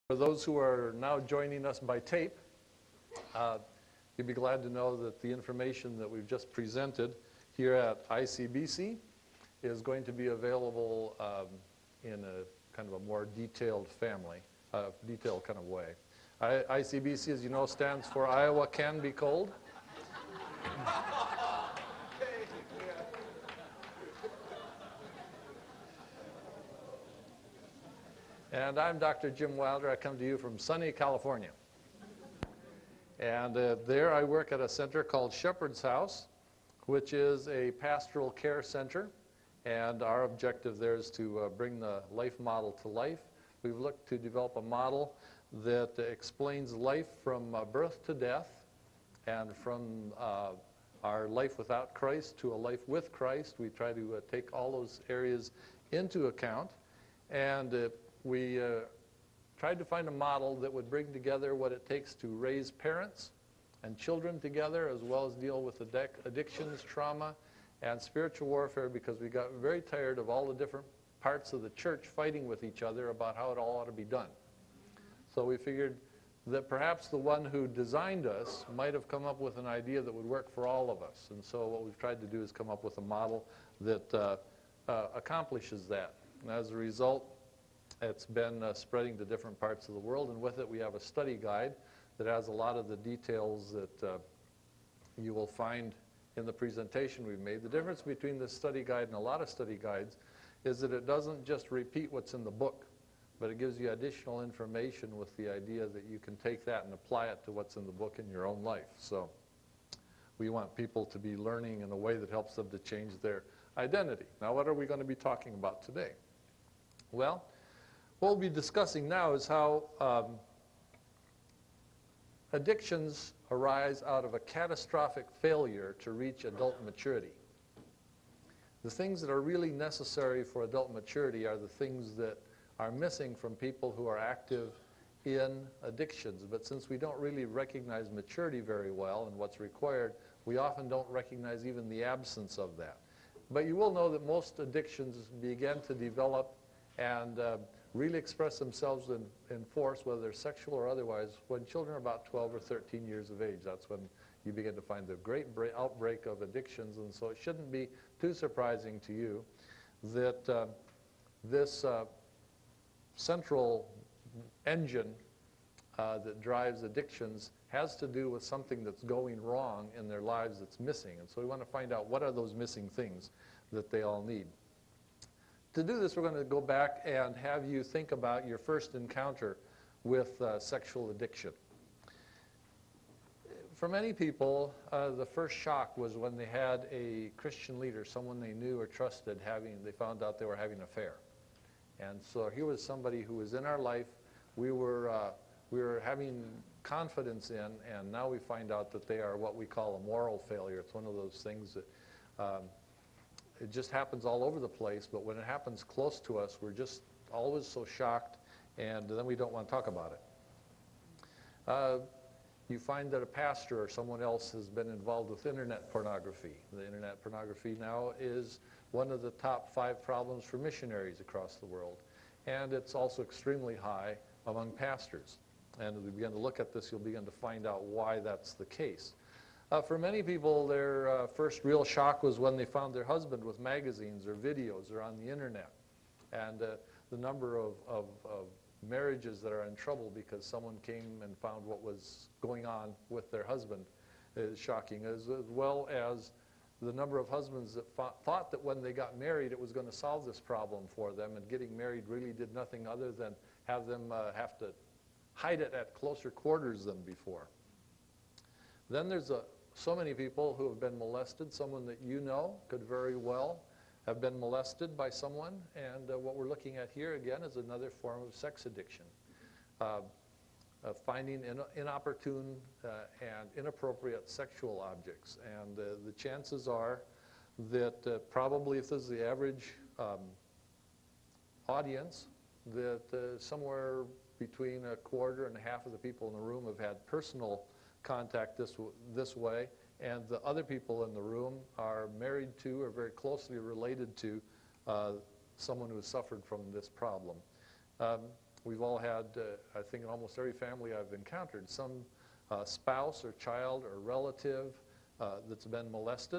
For those who are now joining us by tape, you'd be glad to know that the information that we've just presented here at ICBC is going to be available in a kind of a more detailed detailed kind of way. ICBC, as you know, stands for Iowa Can Be Cold. And I'm Dr. Jim Wilder. I come to you from sunny California. And there I work at a center called Shepherd's House, which is a pastoral care center. And our objective there is to bring the life model to life. We've looked to develop a model that explains life from birth to death, and from our life without Christ to a life with Christ. We try to take all those areas into account. And we tried to find a model that would bring together what it takes to raise parents and children together, as well as deal with addictions, trauma, and spiritual warfare, because we got very tired of all the different parts of the church fighting with each other about how it all ought to be done. So we figured that perhaps the one who designed us might have come up with an idea that would work for all of us. And so what we've tried to do is come up with a model that accomplishes that. And as a result, it's been spreading to different parts of the world, and with it we have a study guide that has a lot of the details that you will find in the presentation we've made. The difference between this study guide and a lot of study guides is that it doesn't just repeat what's in the book, but it gives you additional information with the idea that you can take that and apply it to what's in the book in your own life. So we want people to be learning in a way that helps them to change their identity. Now, what are we going to be talking about today? Well, what we'll be discussing now is how addictions arise out of a catastrophic failure to reach adult maturity. The things that are really necessary for adult maturity are the things that are missing from people who are active in addictions. But since we don't really recognize maturity very well and what's required, we often don't recognize even the absence of that. But you will know that most addictions begin to develop and really express themselves in force, whether they're sexual or otherwise, when children are about 12 or 13 years of age. That's when you begin to find the great outbreak of addictions. And so it shouldn't be too surprising to you that this central engine that drives addictions has to do with something that's going wrong in their lives that's missing. And so we want to find out what are those missing things that they all need. To do this, we're going to go back and have you think about your first encounter with sexual addiction. For many people, the first shock was when they had a Christian leader, someone they knew or trusted, they found out they were having an affair. And so here was somebody who was in our life, we were having confidence in, and now we find out that they are what we call a moral failure. It's one of those things that it just happens all over the place, but when it happens close to us, we're just always so shocked, and then we don't want to talk about it. You find that a pastor or someone else has been involved with internet pornography. The internet pornography now is one of the top 5 problems for missionaries across the world, and it's also extremely high among pastors. And as we begin to look at this, you'll begin to find out why that's the case. For many people, their first real shock was when they found their husband with magazines or videos or on the internet. And the number of marriages that are in trouble because someone came and found what was going on with their husband is shocking, as well as the number of husbands that thought that when they got married it was going to solve this problem for them, and getting married really did nothing other than have them have to hide it at closer quarters than before. Then there's so many people who have been molested. Someone that you know could very well have been molested by someone, and what we're looking at here again is another form of sex addiction. Finding inopportune and inappropriate sexual objects. And the chances are that probably if this is the average audience, that somewhere between a quarter and a half of the people in the room have had personal contact this way, and the other people in the room are married to or very closely related to someone who has suffered from this problem. We've all had, I think in almost every family I've encountered, some spouse or child or relative that's been molested,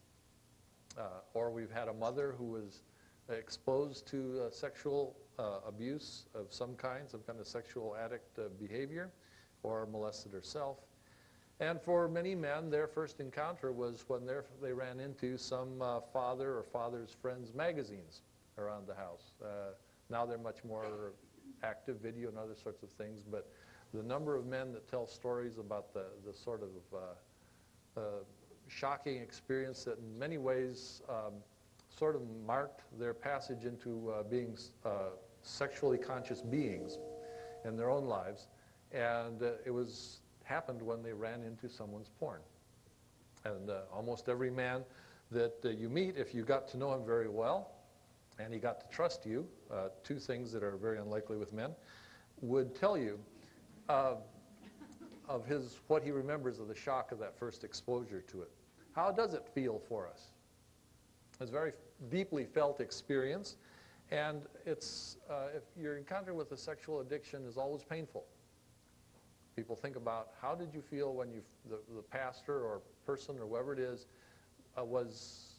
or we've had a mother who was exposed to sexual abuse of some kind of sexual addict behavior, or molested herself. And for many men, their first encounter was when they ran into some father or father's friends' magazines around the house. Now they're much more active, video and other sorts of things, but the number of men that tell stories about the sort of shocking experience that in many ways sort of marked their passage into being sexually conscious beings in their own lives, and it happened when they ran into someone's porn. And almost every man that you meet, if you got to know him very well and he got to trust you, two things that are very unlikely with men, would tell you of what he remembers of the shock of that first exposure to it. How does it feel for us? It's a very deeply felt experience, and it's if your encounter with a sexual addiction is always painful. People think about, how did you feel when the pastor or person or whoever it is was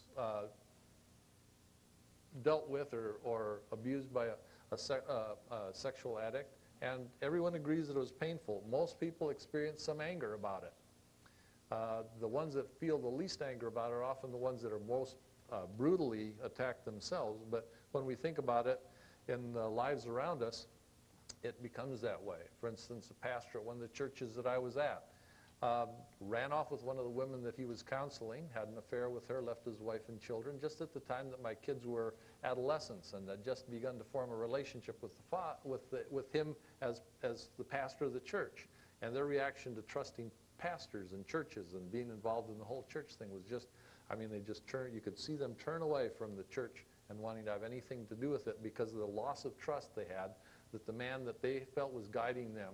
dealt with or abused by a sexual addict? And everyone agrees that it was painful. Most people experience some anger about it. The ones that feel the least anger about it are often the ones that are most brutally attacked themselves. But when we think about it in the lives around us, it becomes that way. For instance, a pastor at one of the churches that I was at ran off with one of the women that he was counseling, had an affair with her, left his wife and children, just at the time that my kids were adolescents and had just begun to form a relationship with him as the pastor of the church. And their reaction to trusting pastors and churches and being involved in the whole church thing was just, I mean, they just turned, you could see them turn away from the church and wanting to have anything to do with it because of the loss of trust they had, that the man that they felt was guiding them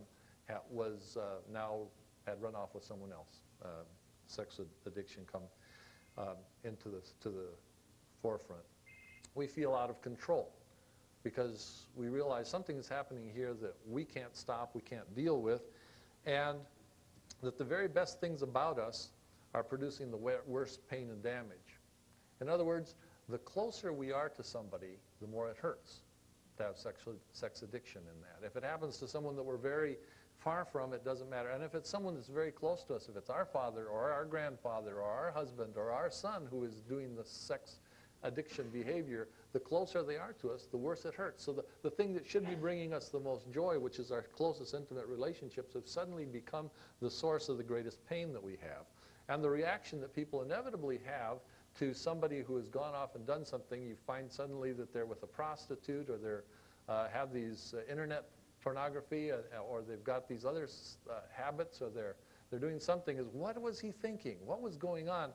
now had run off with someone else. Sex addiction come into the forefront. We feel out of control because we realize something is happening here that we can't stop, we can't deal with, and that the very best things about us are producing the worst pain and damage. In other words, the closer we are to somebody, the more it hurts to have sex addiction in that. If it happens to someone that we're very far from, it doesn't matter. And if it's someone that's very close to us, if it's our father or our grandfather or our husband or our son who is doing the sex addiction behavior, the closer they are to us, the worse it hurts. So the thing that should be bringing us the most joy, which is our closest intimate relationships, have suddenly become the source of the greatest pain that we have. And the reaction that people inevitably have to somebody who has gone off and done something, you find suddenly that they're with a prostitute or they're have these internet pornography or they've got these other habits or they're doing something, is what was he thinking? What was going on?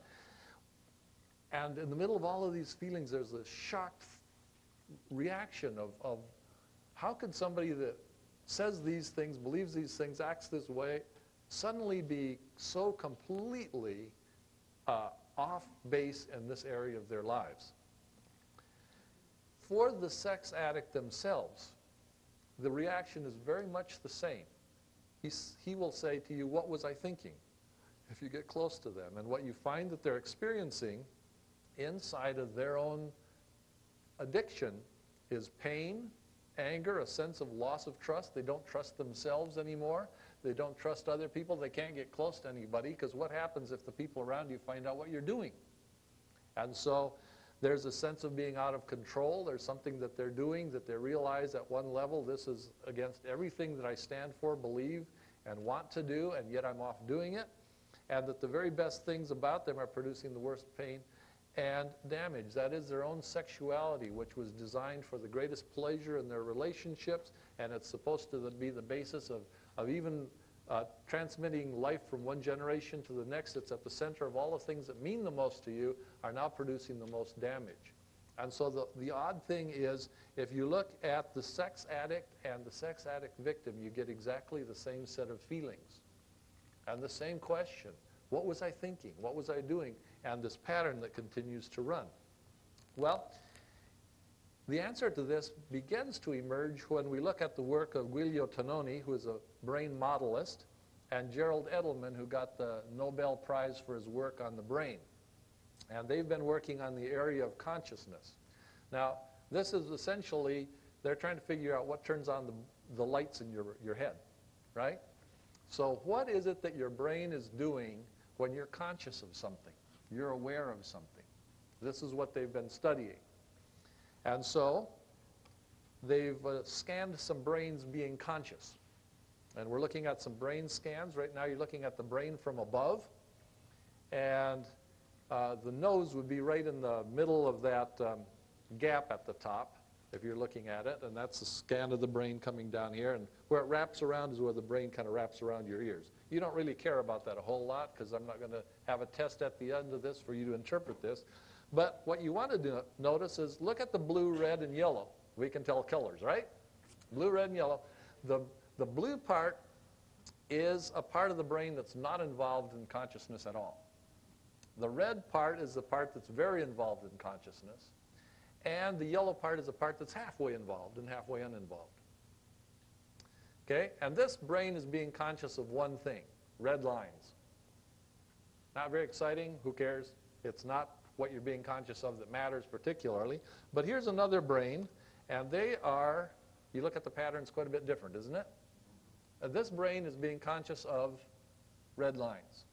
And in the middle of all of these feelings, there's this shocked reaction of how could somebody that says these things, believes these things, acts this way, suddenly be so completely off base in this area of their lives. For the sex addict themselves, the reaction is very much the same. He will say to you, what was I thinking? If you get close to them. And what you find that they're experiencing inside of their own addiction is pain, anger, a sense of loss of trust. They don't trust themselves anymore. They don't trust other people. They can't get close to anybody because what happens if the people around you find out what you're doing? And so there's a sense of being out of control. There's something that they're doing that they realize at one level, this is against everything that I stand for, believe, and want to do, and yet I'm off doing it. And that the very best things about them are producing the worst pain and damage. That is their own sexuality, which was designed for the greatest pleasure in their relationships, and it's supposed to be the basis of even transmitting life from one generation to the next. It's at the center of all the things that mean the most to you are now producing the most damage. And so the odd thing is, if you look at the sex addict and the sex addict victim, you get exactly the same set of feelings and the same question. What was I thinking? What was I doing? And this pattern that continues to run. Well, The answer to this begins to emerge when we look at the work of Giulio Tononi, who is a brain modelist, and Gerald Edelman, who got the Nobel Prize for his work on the brain. And they've been working on the area of consciousness. Now, this is essentially, they're trying to figure out what turns on the lights in your head, right? So what is it that your brain is doing when you're conscious of something? You're aware of something. This is what they've been studying. And so they've scanned some brains being conscious. And we're looking at some brain scans. Right now you're looking at the brain from above. And the nose would be right in the middle of that gap at the top, if you're looking at it. And that's a scan of the brain coming down here. And where it wraps around is where the brain kind of wraps around your ears. You don't really care about that a whole lot, because I'm not going to have a test at the end of this for you to interpret this. But what you want to notice is look at the blue, red, and yellow. We can tell colors, right? Blue, red, and yellow. The blue part is a part of the brain that's not involved in consciousness at all. The red part is the part that's very involved in consciousness. And the yellow part is the part that's halfway involved and halfway uninvolved. Okay? And this brain is being conscious of one thing, red lines. Not very exciting. Who cares? It's not what you're being conscious of that matters particularly. But here's another brain, and they are, you look at the patterns, quite a bit different, isn't it? This brain is being conscious of red lines.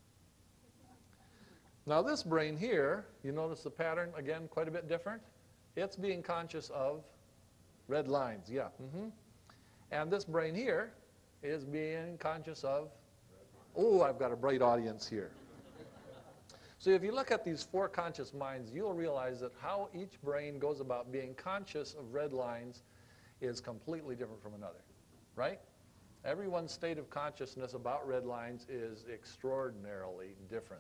Now this brain here, you notice the pattern, again, quite a bit different. It's being conscious of red lines, yeah. And this brain here is being conscious of, oh, I've got a bright audience here. So if you look at these four conscious minds, you'll realize that how each brain goes about being conscious of red lines is completely different from another, right? Everyone's state of consciousness about red lines is extraordinarily different.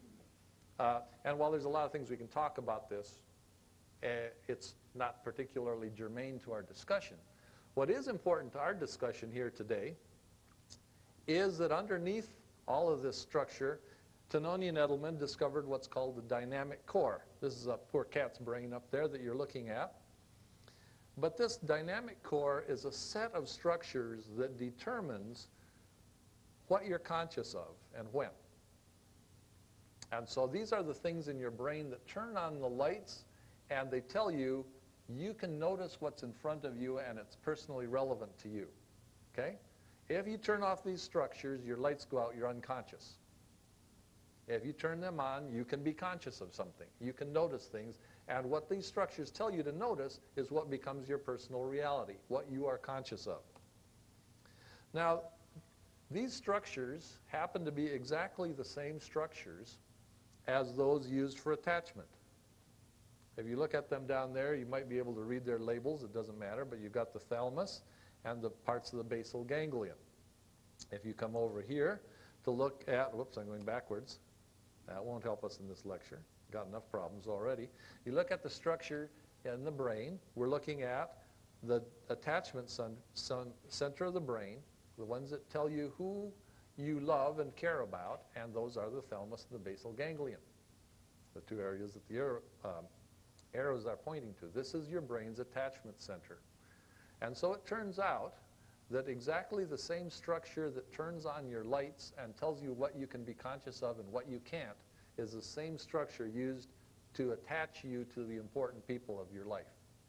And while there's a lot of things we can talk about this, it's not particularly germane to our discussion. What is important to our discussion here today is that underneath all of this structure, Tononi and Edelman discovered what's called the dynamic core. This is a poor cat's brain up there that you're looking at. But this dynamic core is a set of structures that determines what you're conscious of and when. And so these are the things in your brain that turn on the lights, and they tell you, you can notice what's in front of you and it's personally relevant to you. Okay? If you turn off these structures, your lights go out, you're unconscious. If you turn them on, you can be conscious of something. You can notice things. And what these structures tell you to notice is what becomes your personal reality, what you are conscious of. Now, these structures happen to be exactly the same structures as those used for attachment. If you look at them down there, you might be able to read their labels. It doesn't matter, but you've got the thalamus and the parts of the basal ganglion. If you come over here to look at, whoops, I'm going backwards. That won't help us in this lecture. Got enough problems already. You look at the structure in the brain. We're looking at the attachment center of the brain, the ones that tell you who you love and care about, and those are the thalamus and the basal ganglion, the two areas that the arrows are pointing to. This is your brain's attachment center. And so it turns out that exactly the same structure that turns on your lights and tells you what you can be conscious of and what you can't is the same structure used to attach you to the important people of your life.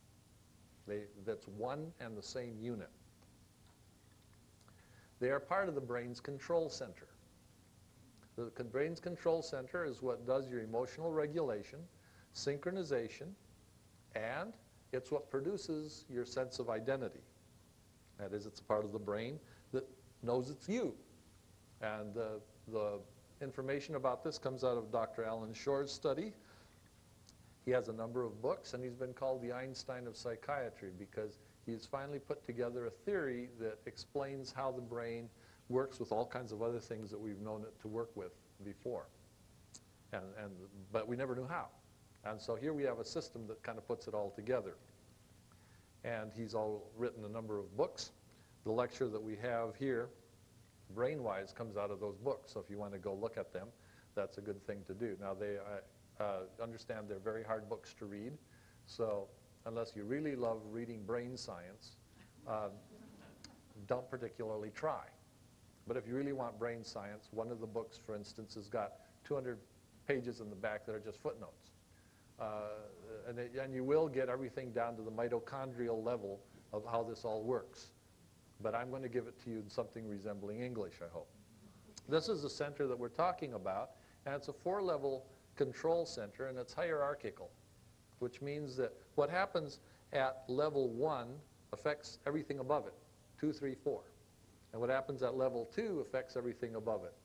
That's one and the same unit. They are part of the brain's control center. The brain's control center is what does your emotional regulation, synchronization, and it's what produces your sense of identity. That is, it's a part of the brain that knows it's you. And the information about this comes out of Dr. Alan Shore's study. He has a number of books, and he's been called the Einstein of psychiatry because he's finally put together a theory that explains how the brain works with all kinds of other things that we've known it to work with before. But we never knew how. And so here we have a system that kind of puts it all together. And he's written a number of books. The lecture that we have here, Brainwise, comes out of those books. So if you want to go look at them, that's a good thing to do. Now, they understand they're very hard books to read. So unless you really love reading brain science, don't particularly try. But if you really want brain science, one of the books, for instance, has got 200 pages in the back that are just footnotes. And you will get everything down to the mitochondrial level of how this all works. But I'm going to give it to you in something resembling English, I hope. This is the center that we're talking about, and it's a 4-level control center, and it's hierarchical, which means that what happens at level 1 affects everything above it, 2, 3, 4. And what happens at level 2 affects everything above it,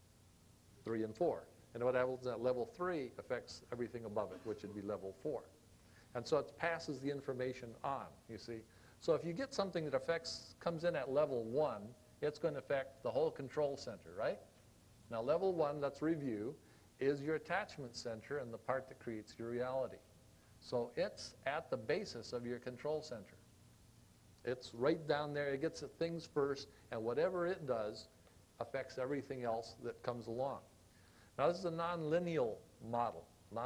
3 and 4. And what happens at level 3 affects everything above it, which would be level 4. And so it passes the information on, you see. So if you get something that comes in at level 1, it's going to affect the whole control center, right? Now level 1, let's review, is your attachment center and the part that creates your reality. So it's at the basis of your control center. It's right down there. It gets at things first, and whatever it does affects everything else that comes along. Now this is a nonlinear model.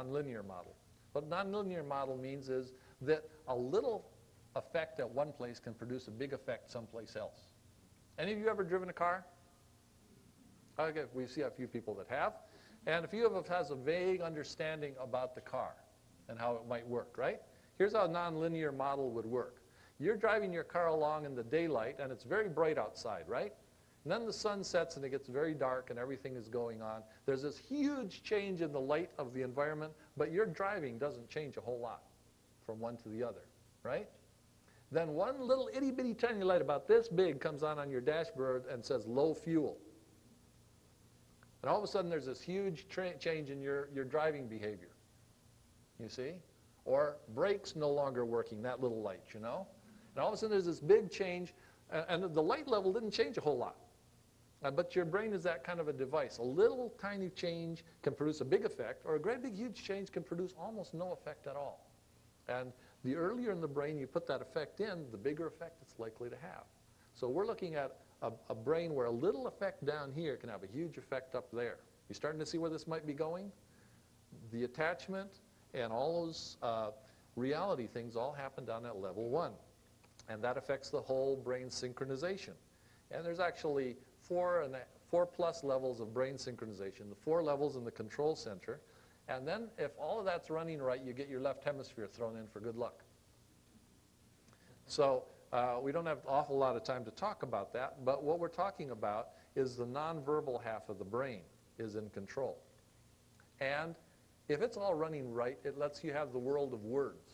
What nonlinear model means is that a little effect at one place can produce a big effect someplace else. Any of you ever driven a car? Okay, we see a few people that have. And a few of us has a vague understanding about the car and how it might work, right? Here's how a nonlinear model would work. You're driving your car along in the daylight, and it's very bright outside, right? And then the sun sets, and it gets very dark, and everything is going on. There's this huge change in the light of the environment, but your driving doesn't change a whole lot from one to the other, right? Then one little itty-bitty tiny light about this big comes on your dashboard and says low fuel. And all of a sudden, there's this huge change in your driving behavior, you see? Or brakes no longer working, that little light, you know? And all of a sudden, there's this big change, and the light level didn't change a whole lot. But your brain is that kind of a device. A little tiny change can produce a big effect, or a great big huge change can produce almost no effect at all. And the earlier in the brain you put that effect in, the bigger effect it's likely to have. So we're looking at a brain where a little effect down here can have a huge effect up there. You starting to see where this might be going? The attachment and all those reality things all happen down at level 1. And that affects the whole brain synchronization. And there's actually 4 plus levels of brain synchronization, the 4 levels in the control center. And then if all of that's running right, you get your left hemisphere thrown in for good luck. So we don't have an awful lot of time to talk about that, but what we're talking about is the nonverbal half of the brain is in control. And if it's all running right, it lets you have the world of words.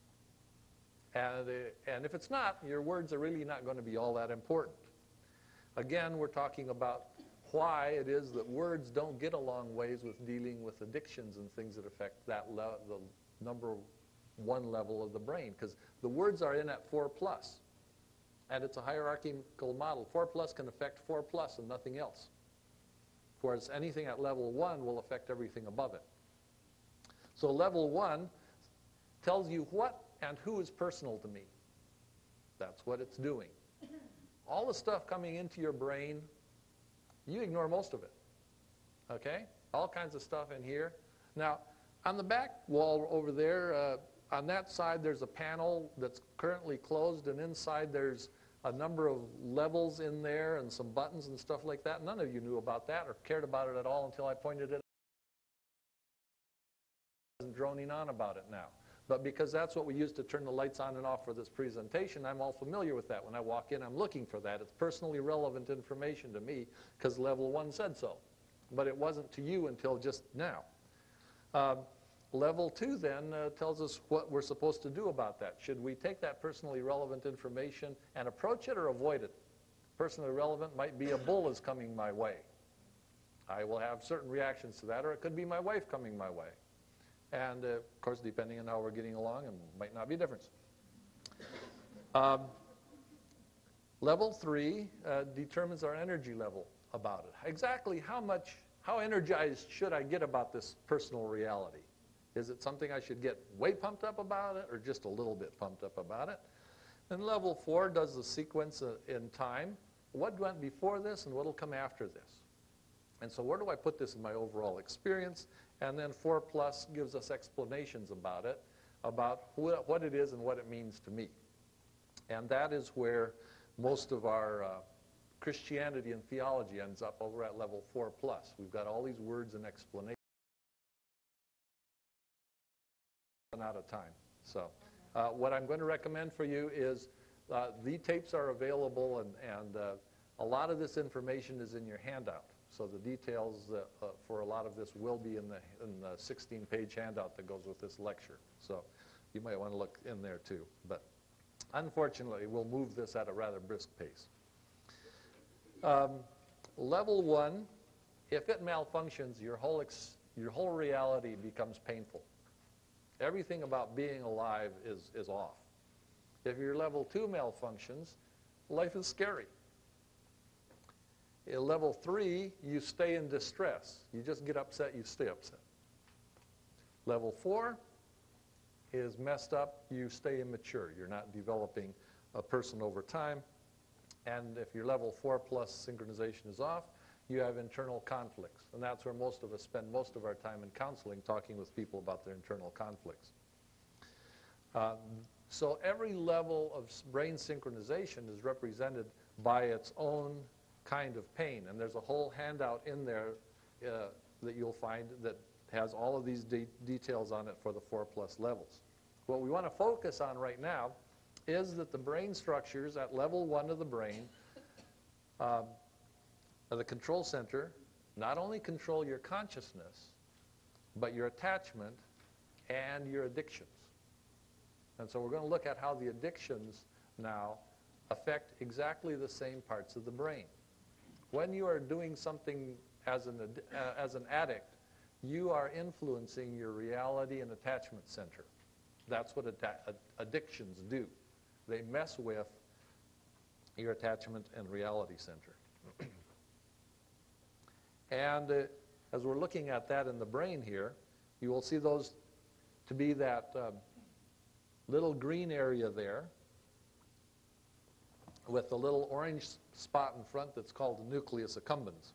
And if it's not, your words are really not going to be all that important. Again, we're talking about why it is that words don't get a long ways with dealing with addictions and things that affect the number 1 level of the brain. Because the words are in at 4 plus. And it's a hierarchical model. 4 plus can affect 4 plus and nothing else. Whereas anything at level 1 will affect everything above it. So level 1 tells you what and who is personal to me. That's what it's doing. All the stuff coming into your brain, you ignore most of it. Okay? All kinds of stuff in here. Now, on the back wall over there, on that side, there's a panel that's currently closed, and inside there's a number of levels in there and some buttons and stuff like that. None of you knew about that or cared about it at all until I pointed it out. I'm droning on about it now. But because that's what we use to turn the lights on and off for this presentation, I'm all familiar with that. When I walk in, I'm looking for that. It's personally relevant information to me because level 1 said so. But it wasn't to you until just now. Level 2 then tells us what we're supposed to do about that. Should we take that personally relevant information and approach it or avoid it? Personally relevant might be a bull is coming my way. I will have certain reactions to that, or it could be my wife coming my way. And, of course, depending on how we're getting along, it might not be a difference. Level 3 determines our energy level about it. Exactly how energized should I get about this personal reality? Is it something I should get way pumped up about it or just a little bit pumped up about it? And level 4 does the sequence in time. What went before this and what will come after this? And so where do I put this in my overall experience? And then 4 plus gives us explanations about it. about what it is and what it means to me. And that is where most of our Christianity and theology ends up over at level 4+. We've got all these words and explanations. Out of time. So what I'm going to recommend for you is the tapes are available, and a lot of this information is in your handout. So the details for a lot of this will be in the 16-page handout that goes with this lecture. So you might want to look in there too. But unfortunately, we'll move this at a rather brisk pace. Level 1, if it malfunctions, your whole reality becomes painful. Everything about being alive is off. If your level 2 malfunctions, life is scary. In level 3, you stay in distress. You just get upset, you stay upset. Level 4 is messed up, you stay immature. You're not developing a person over time. And if your level 4+ synchronization is off, you have internal conflicts. And that's where most of us spend most of our time in counseling, talking with people about their internal conflicts. So every level of brain synchronization is represented by its own kind of pain. And there's a whole handout in there that you'll find that has all of these details on it for the 4+ levels. What we want to focus on right now is that the brain structures at level 1 of the brain, the control center, not only control your consciousness, but your attachment and your addictions. And so we're going to look at how the addictions now affect exactly the same parts of the brain. When you are doing something as an addict, you are influencing your reality and attachment center. That's what addictions do. They mess with your attachment and reality center. And as we're looking at that in the brain here, you will see those to be that little green area there with the little orange spot in front that's called the nucleus accumbens.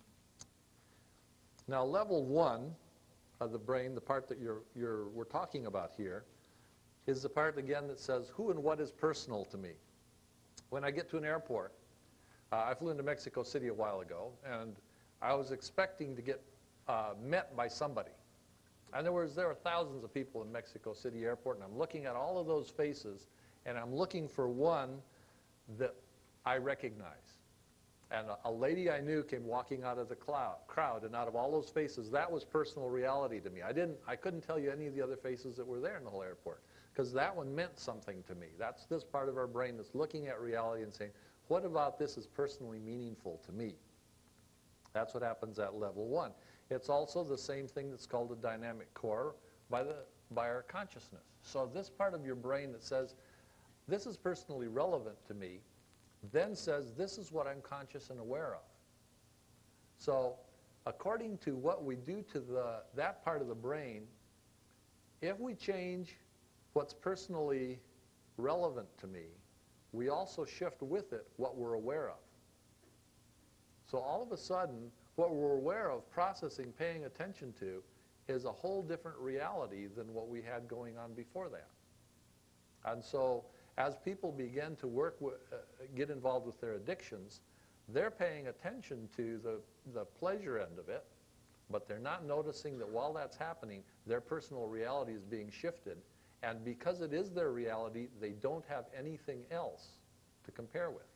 Now, level 1 of the brain, the part that we're talking about here, is the part, again, that says who and what is personal to me. When I get to an airport, I flew into Mexico City a while ago, and I was expecting to get met by somebody. And there were thousands of people in Mexico City airport, and I'm looking at all of those faces, and I'm looking for one that I recognize. And a lady I knew came walking out of the crowd, and out of all those faces, that was personal reality to me. I couldn't tell you any of the other faces that were there in the whole airport, because that one meant something to me. That's this part of our brain that's looking at reality and saying, what about this is personally meaningful to me? That's what happens at level 1. It's also the same thing that's called a dynamic core by our consciousness. So this part of your brain that says, this is personally relevant to me, then says, this is what I'm conscious and aware of. So according to what we do to that part of the brain, if we change what's personally relevant to me, we also shift with it what we're aware of. So all of a sudden, what we're aware of, processing, paying attention to, is a whole different reality than what we had going on before that. And so as people begin to get involved with their addictions, they're paying attention to the pleasure end of it, but they're not noticing that while that's happening, their personal reality is being shifted. And because it is their reality, they don't have anything else to compare with.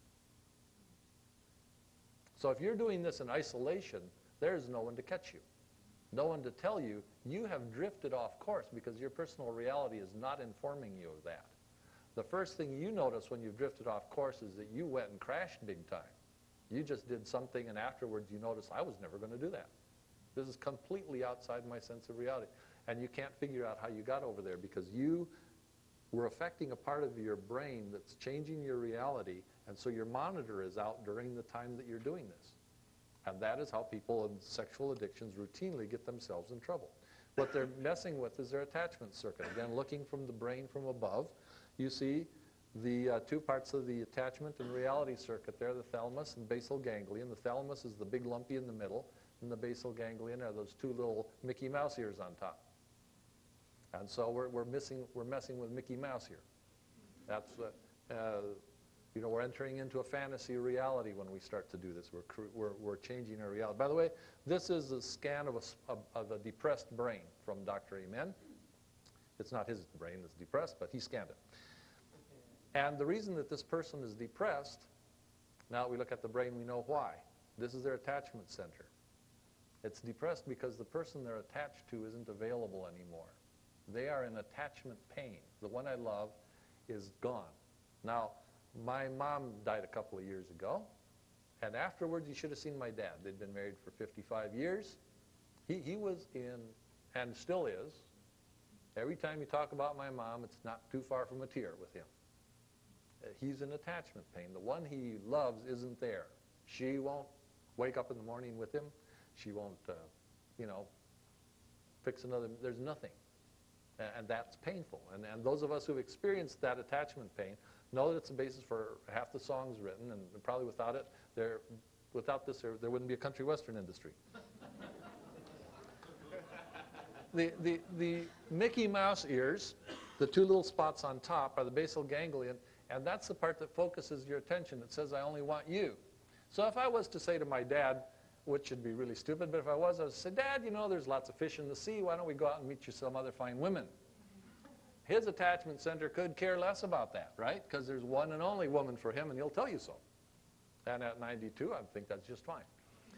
So if you're doing this in isolation, there's no one to catch you. No one to tell you, you have drifted off course because your personal reality is not informing you of that. The first thing you notice when you've drifted off course is that you went and crashed big time. You just did something, and afterwards you notice, I was never going to do that. This is completely outside my sense of reality. And you can't figure out how you got over there because you were affecting a part of your brain that's changing your reality, and so your monitor is out during the time that you're doing this. And that is how people in sexual addictions routinely get themselves in trouble. What they're messing with is their attachment circuit. Again, looking from the brain from above, you see the two parts of the attachment and reality circuit there, the thalamus and basal ganglion. The thalamus is the big lumpy in the middle, and the basal ganglion are those two little Mickey Mouse ears on top. And so we're messing with Mickey Mouse here. That's, you know, we're entering into a fantasy reality when we start to do this. We're changing our reality. By the way, this is a scan of a depressed brain from Dr. Amen. It's not his brain that's depressed, but he scanned it. And the reason that this person is depressed, now that we look at the brain, we know why. This is their attachment center. It's depressed because the person they're attached to isn't available anymore. They are in attachment pain. The one I love is gone. Now, my mom died a couple of years ago, and afterwards you should have seen my dad. They'd been married for 55 years. He was in, and still is, every time you talk about my mom, it's not too far from a tear with him. He's in attachment pain. The one he loves isn't there. She won't wake up in the morning with him. She won't, you know, fix another, there's nothing. And that's painful. And those of us who've experienced that attachment pain know that it's the basis for half the songs written, and probably without it, without this, there wouldn't be a country western industry. The Mickey Mouse ears, the two little spots on top, are the basal ganglion, and that's the part that focuses your attention. It says, I only want you. So if I was to say to my dad, which would be really stupid, but if I was, I would say, Dad, you know, there's lots of fish in the sea. Why don't we go out and meet you some other fine women? His attachment center could care less about that, right? Because there's one and only woman for him, and he'll tell you so. And at 92, I think that's just fine.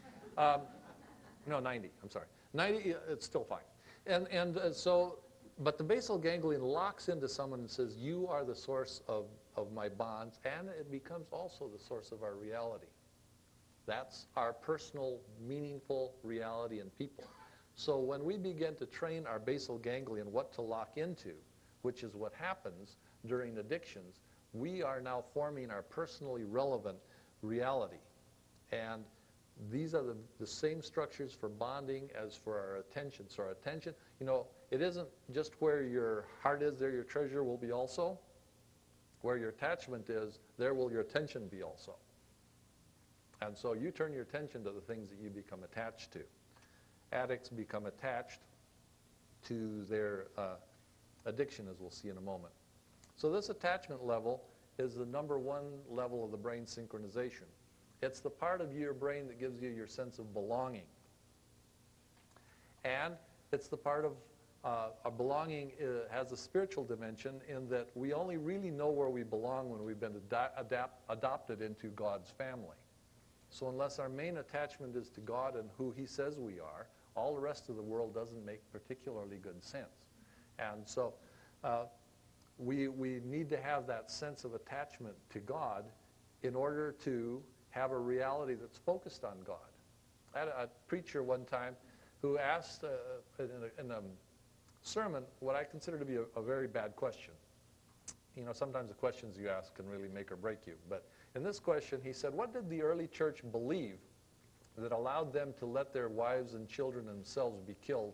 No, 90, I'm sorry. 90, it's still fine. So, but the basal ganglion locks into someone and says, you are the source of my bonds, and it becomes also the source of our reality. That's our personal, meaningful reality in people. So when we begin to train our basal ganglion what to lock into, which is what happens during addictions, we are now forming our personally relevant reality. And these are the same structures for bonding as for our attention. So our attention, you know, it isn't just where your heart is, there your treasure will be also. Where your attachment is, there will your attention be also. And so you turn your attention to the things that you become attached to. Addicts become attached to their addiction, as we'll see in a moment. So this attachment level is the #1 level of the brain synchronization. It's the part of your brain that gives you your sense of belonging. And it's the part of belonging has a spiritual dimension in that we only really know where we belong when we've been adopted into God's family. So unless our main attachment is to God and who He says we are, all the rest of the world doesn't make particularly good sense. And so we need to have that sense of attachment to God in order to have a reality that's focused on God. I had a preacher one time who asked in a sermon what I consider to be a very bad question. You know, sometimes the questions you ask can really make or break you. But in this question, he said, what did the early church believe that allowed them to let their wives and children themselves be killed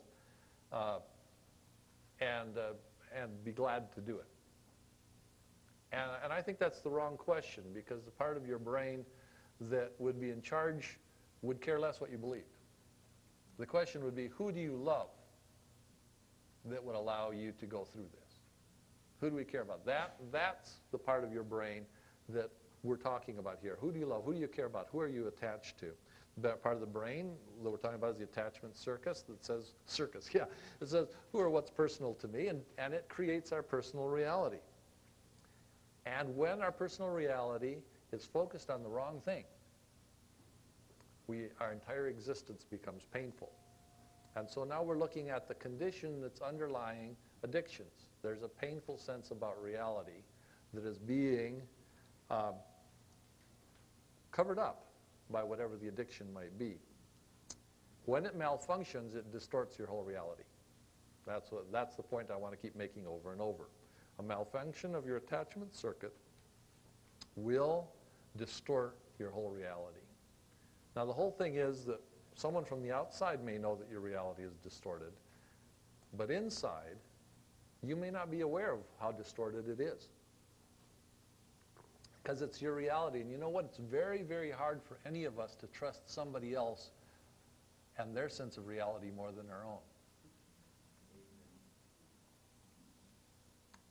and be glad to do it? And I think that's the wrong question, because the part of your brain that would be in charge would care less what you believed. The question would be, who do you love that would allow you to go through this? Who do we care about? That's the part of your brain that we're talking about here. Who do you love? Who do you care about? Who are you attached to? That part of the brain that we're talking about is the attachment circuit that says, it says, who or what's personal to me? And it creates our personal reality. And when our personal reality is focused on the wrong thing, our entire existence becomes painful. And so now we're looking at the condition that's underlying addictions. There's a painful sense about reality that is being covered up by whatever the addiction might be. When it malfunctions, it distorts your whole reality. That's the point I want to keep making over and over. A malfunction of your attachment circuit will distort your whole reality. Now, the whole thing is that someone from the outside may know that your reality is distorted, but inside, you may not be aware of how distorted it is. Because it's your reality. And you know what? It's very, very hard for any of us to trust somebody else and their sense of reality more than our own.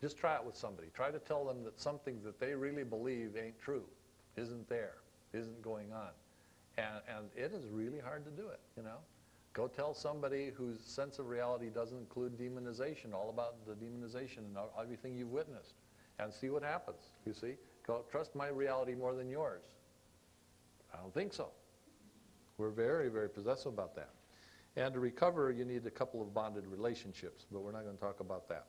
Just try it with somebody. Try to tell them that something that they really believe ain't true, isn't there, isn't going on. And it is really hard to do it, you know. Go tell somebody whose sense of reality doesn't include demonization, all about the demonization and everything you've witnessed, and see what happens, you see. Go, trust my reality more than yours. I don't think so. We're very, very possessive about that. And to recover, you need a couple of bonded relationships, but we're not going to talk about that.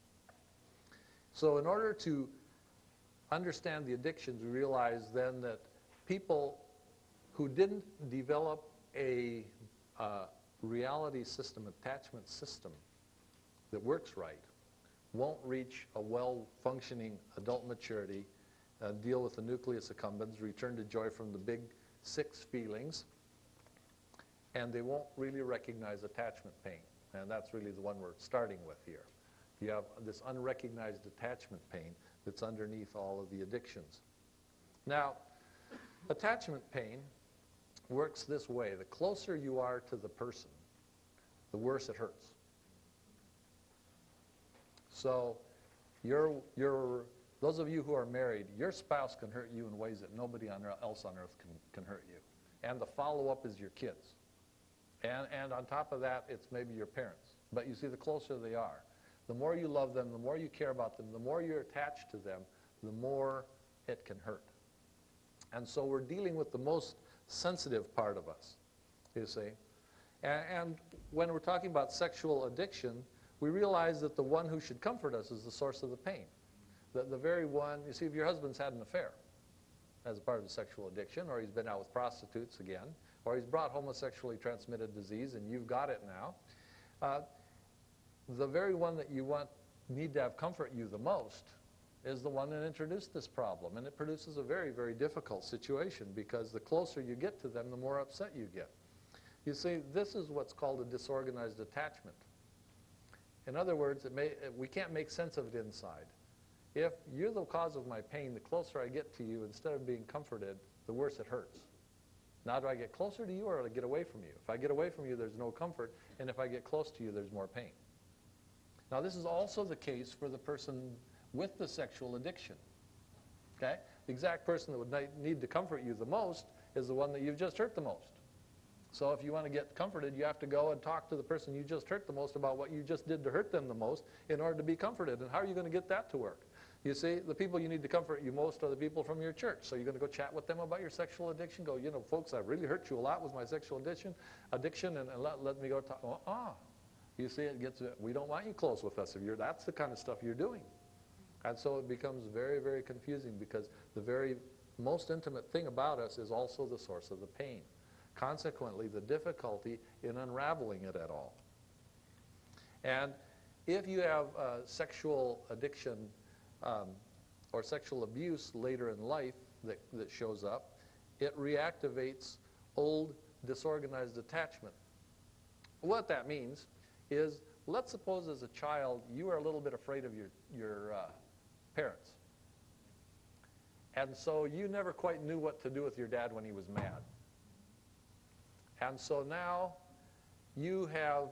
So in order to understand the addictions, we realize then that people who didn't develop a reality system, attachment system that works right, won't reach a well-functioning adult maturity, deal with the nucleus accumbens, return to joy from the big 6 feelings, and they won't really recognize attachment pain. And that's really the one we're starting with here. You have this unrecognized attachment pain that's underneath all of the addictions. Now, attachment pain works this way. The closer you are to the person, the worse it hurts. So those of you who are married, your spouse can hurt you in ways that nobody else on earth can hurt you. And the follow-up is your kids. And on top of that, it's maybe your parents. But you see, the closer they are, the more you love them, the more you care about them, the more you're attached to them, the more it can hurt. And so we're dealing with the most sensitive part of us, you see. And when we're talking about sexual addiction, we realize that the one who should comfort us is the source of the pain. The very one, you see, if your husband's had an affair as a part of the sexual addiction, or he's been out with prostitutes again, or he's brought homosexually transmitted disease and you've got it now, the very one that you need to have comfort you the most is the one that introduced this problem. And it produces a very, very difficult situation because the closer you get to them, the more upset you get. You see, this is what's called a disorganized attachment. In other words, we can't make sense of it inside. If you're the cause of my pain, the closer I get to you, instead of being comforted, the worse it hurts. Now, do I get closer to you or do I get away from you? If I get away from you, there's no comfort. And if I get close to you, there's more pain. Now, this is also the case for the person with the sexual addiction. Okay? The exact person that would need to comfort you the most is the one that you've just hurt the most. So if you want to get comforted, you have to go and talk to the person you just hurt the most about what you just did to hurt them the most in order to be comforted. And how are you going to get that to work? You see, the people you need to comfort you most are the people from your church. So you're going to go chat with them about your sexual addiction. Go, you know, folks, I've really hurt you a lot with my sexual addiction, and let me go talk. You see, we don't want you close with us if that's the kind of stuff you're doing. And so it becomes very, very confusing because the very most intimate thing about us is also the source of the pain. Consequently, the difficulty in unraveling it at all. And if you have sexual addiction or sexual abuse later in life that shows up, it reactivates old disorganized attachment. What that means is, let's suppose as a child you were a little bit afraid of your parents. And so you never quite knew what to do with your dad when he was mad. And so now you have,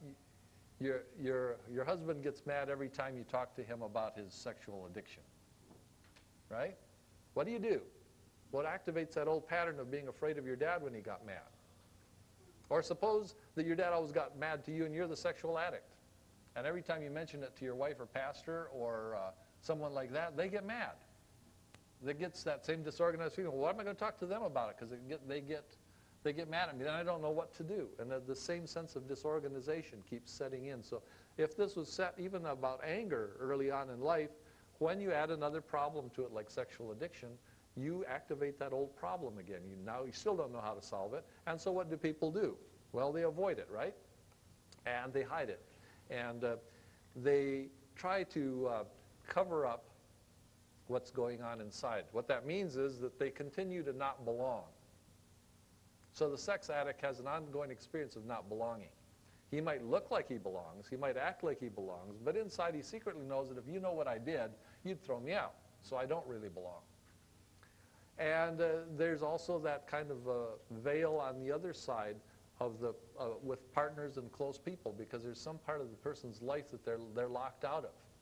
your husband gets mad every time you talk to him about his sexual addiction, right? What do? Well, it activates that old pattern of being afraid of your dad when he got mad. Or suppose that your dad always got mad to you and you're the sexual addict. And every time you mention it to your wife or pastor or someone like that, they get mad. They get that same disorganized feeling. Well, what am I going to talk to them about it? Because they get mad at me, and I don't know what to do. And the same sense of disorganization keeps setting in. So if this was set even about anger early on in life, when you add another problem to it like sexual addiction, you activate that old problem again. Now you still don't know how to solve it. And so what do people do? Well, they avoid it, right? And they hide it. And they try to cover up what's going on inside. What that means is that they continue to not belong. So the sex addict has an ongoing experience of not belonging. He might look like he belongs, he might act like he belongs, but inside he secretly knows that if you know what I did, you'd throw me out, so I don't really belong. And there's also that kind of veil on the other side of with partners and close people, because there's some part of the person's life that they're locked out of.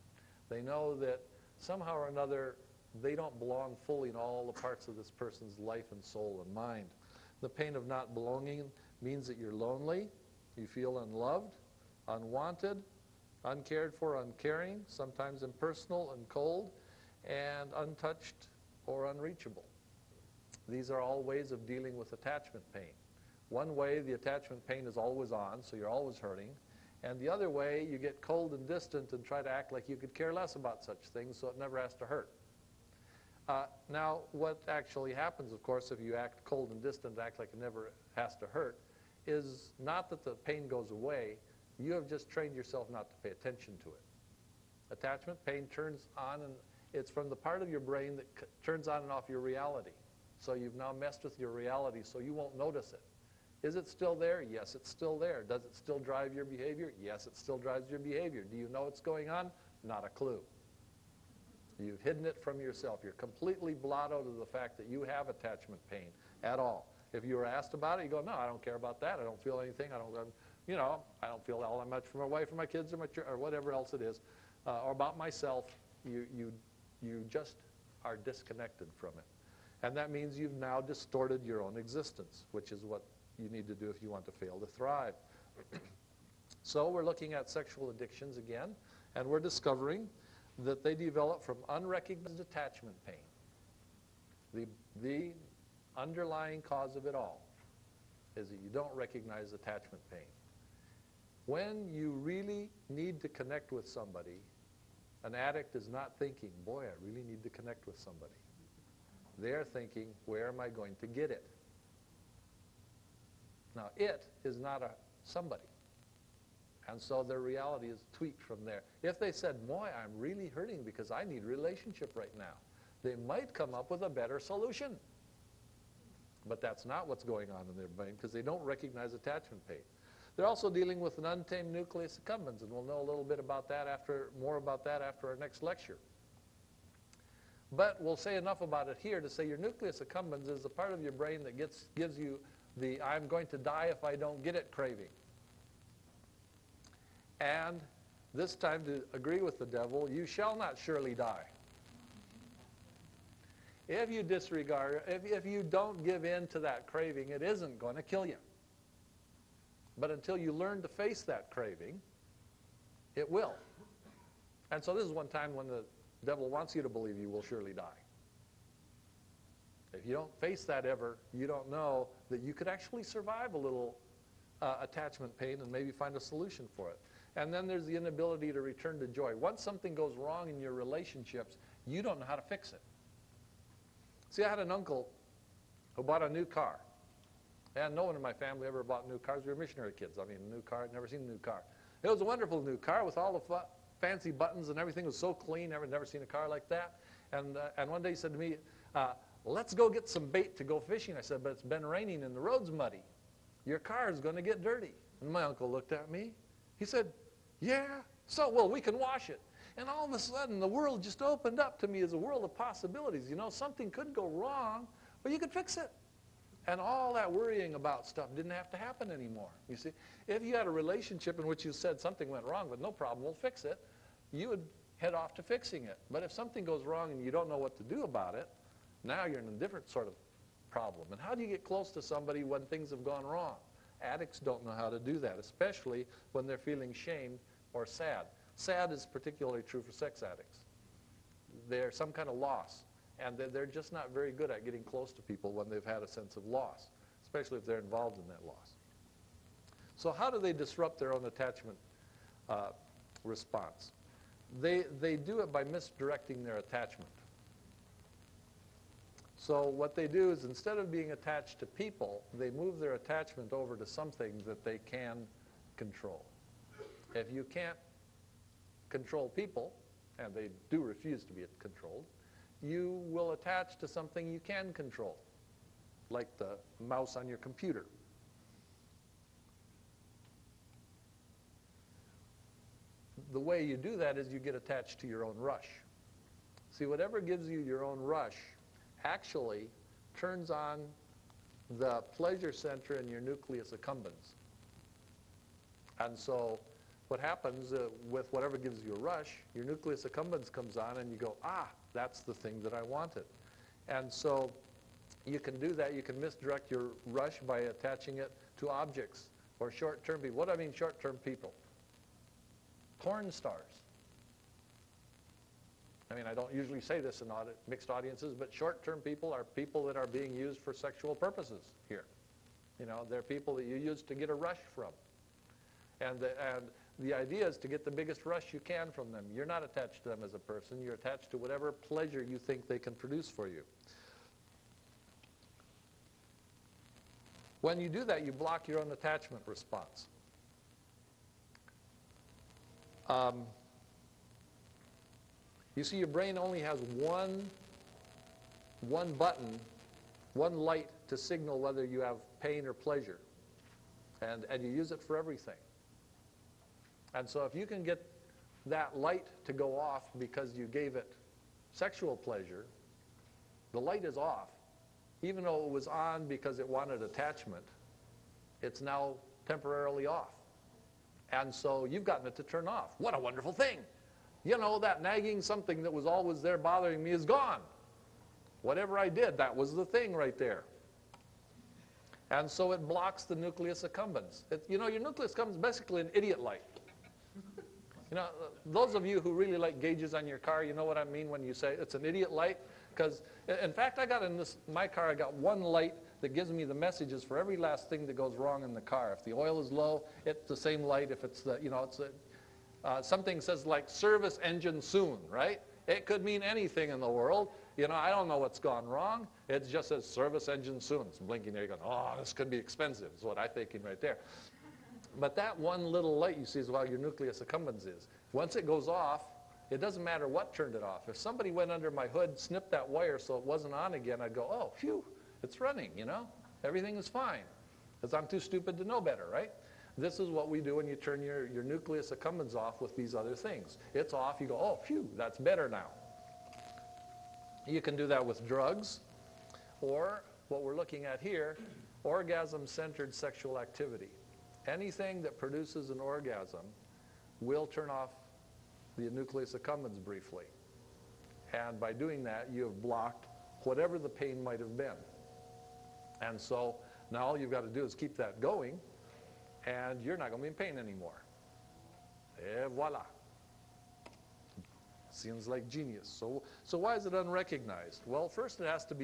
They know that somehow or another they don't belong fully in all the parts of this person's life and soul and mind. The pain of not belonging means that you're lonely, you feel unloved, unwanted, uncared for, uncaring, sometimes impersonal and cold, and untouched or unreachable. These are all ways of dealing with attachment pain. One way, the attachment pain is always on, so you're always hurting. And the other way, you get cold and distant and try to act like you could care less about such things so it never has to hurt. Now, what actually happens, of course, if you act cold and distant, act like it never has to hurt, is not that the pain goes away. You have just trained yourself not to pay attention to it. Attachment pain turns on, and it's from the part of your brain that turns on and off your reality. So you've now messed with your reality, so you won't notice it. Is it still there? Yes, it's still there. Does it still drive your behavior? Yes, it still drives your behavior. Do you know what's going on? Not a clue. You've hidden it from yourself. You're completely blotted to the fact that you have attachment pain at all. If you were asked about it, you go, no, I don't care about that. I don't feel anything. I don't feel all that much for my wife or my kids or whatever else it is, or about myself. You just are disconnected from it. And that means you've now distorted your own existence, which is what you need to do if you want to fail to thrive. So we're looking at sexual addictions again, and we're discovering that they develop from unrecognized attachment pain. The underlying cause of it all is that you don't recognize attachment pain. When you really need to connect with somebody, an addict is not thinking, boy, I really need to connect with somebody. They're thinking, where am I going to get it? Now, it is not a somebody. And so their reality is tweaked from there. If they said, boy, I'm really hurting because I need a relationship right now, they might come up with a better solution. But that's not what's going on in their brain because they don't recognize attachment pain. They're also dealing with an untamed nucleus accumbens, and we'll know a little bit about that more about that after our next lecture. But we'll say enough about it here to say your nucleus accumbens is the part of your brain that gives you the I'm going to die if I don't get it craving. And this time, to agree with the devil, you shall not surely die. If you disregard, if you don't give in to that craving, it isn't going to kill you. But until you learn to face that craving, it will. And so this is one time when the devil wants you to believe you will surely die. If you don't face that ever, you don't know that you could actually survive a little attachment pain and maybe find a solution for it. And then there's the inability to return to joy. Once something goes wrong in your relationships, you don't know how to fix it. See, I had an uncle who bought a new car. And no one in my family ever bought new cars. We were missionary kids. I mean, a new car, I'd never seen a new car. It was a wonderful new car with all the fancy buttons and everything was so clean. I've never seen a car like that. And one day he said to me, let's go get some bait to go fishing. I said, but it's been raining and the road's muddy. Your car is going to get dirty. And my uncle looked at me. He said, yeah, well, we can wash it. And all of a sudden, the world just opened up to me as a world of possibilities. You know, something could go wrong, but you could fix it. And all that worrying about stuff didn't have to happen anymore. You see, if you had a relationship in which you said something went wrong, but no problem, we'll fix it, you would head off to fixing it. But if something goes wrong and you don't know what to do about it, now you're in a different sort of problem. And how do you get close to somebody when things have gone wrong? Addicts don't know how to do that, especially when they're feeling shame or sad. Sad is particularly true for sex addicts. There's some kind of loss, and they're just not very good at getting close to people when they've had a sense of loss, especially if they're involved in that loss. So how do they disrupt their own attachment response? They do it by misdirecting their attachment. So what they do is instead of being attached to people, they move their attachment over to something that they can control. If you can't control people, and they do refuse to be controlled, you will attach to something you can control, like the mouse on your computer. The way you do that is you get attached to your own rush. See, whatever gives you your own rush actually turns on the pleasure center in your nucleus accumbens. And so what happens with whatever gives you a rush, your nucleus accumbens comes on and you go, ah, that's the thing that I wanted. And so you can do that. You can misdirect your rush by attaching it to objects or short-term people. What do I mean short-term people? Porn stars. I mean, I don't usually say this in mixed audiences, but short-term people are people that are being used for sexual purposes here. You know, they're people that you use to get a rush from. And the idea is to get the biggest rush you can from them. You're not attached to them as a person. You're attached to whatever pleasure you think they can produce for you. When you do that, you block your own attachment response. You see, your brain only has one button, one light to signal whether you have pain or pleasure. And you use it for everything. And so if you can get that light to go off because you gave it sexual pleasure, the light is off. Even though it was on because it wanted attachment, it's now temporarily off. And so you've gotten it to turn off. What a wonderful thing. You know, that nagging something that was always there bothering me is gone. Whatever I did, that was the thing right there. And so it blocks the nucleus accumbens. You know, your nucleus accumbens is basically an idiot light. You know, those of you who really like gauges on your car, you know what I mean when you say it's an idiot light? Because, in fact, I got in my car, I got one light that gives me the messages for every last thing that goes wrong in the car. If the oil is low, it's the same light. If it's the, you know, it's something says like service engine soon, right? It could mean anything in the world. You know, I don't know what's gone wrong. It just says service engine soon. It's blinking there. You're going, oh, this could be expensive, is what I'm thinking right there. But that one little light you see is what your nucleus accumbens is. Once it goes off, it doesn't matter what turned it off. If somebody went under my hood, snipped that wire so it wasn't on again, I'd go, oh, phew, it's running, you know? Everything is fine. Because I'm too stupid to know better, right? This is what we do when you turn your nucleus accumbens off with these other things. It's off, you go, oh, phew, that's better now. You can do that with drugs, or what we're looking at here, orgasm-centered sexual activity. Anything that produces an orgasm will turn off the nucleus accumbens briefly. And by doing that, you have blocked whatever the pain might have been. And so now all you've got to do is keep that going, and you're not going to be in pain anymore. Et voila. Seems like genius. So why is it unrecognized? Well, first it has to be